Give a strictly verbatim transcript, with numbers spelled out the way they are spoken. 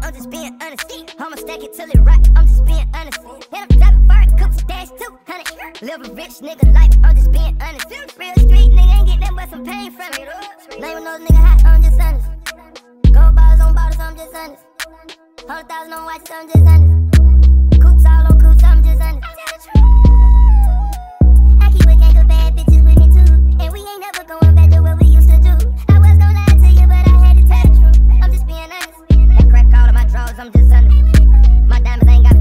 I'm just being honest. I'ma stack it till it right, I'm just being honest. And I'm driving far, coops dash two hundred. Live a rich nigga life, I'm just being honest. Real street nigga ain't get nothing but some pain from it. Name those nigga hot, I'm just honest. Gold bottles on bottles, I'm just honest. Hundred thousand on watches, I'm just honest. Coops all on coops, I'm just honest. I keep with gang of bad bitches with me too, and we ain't never going back to what we used to do. I was gonna lie to you, but I had to tell the truth. I'm just being honest. Got crack all of my drawers, I'm just honest. My diamonds ain't got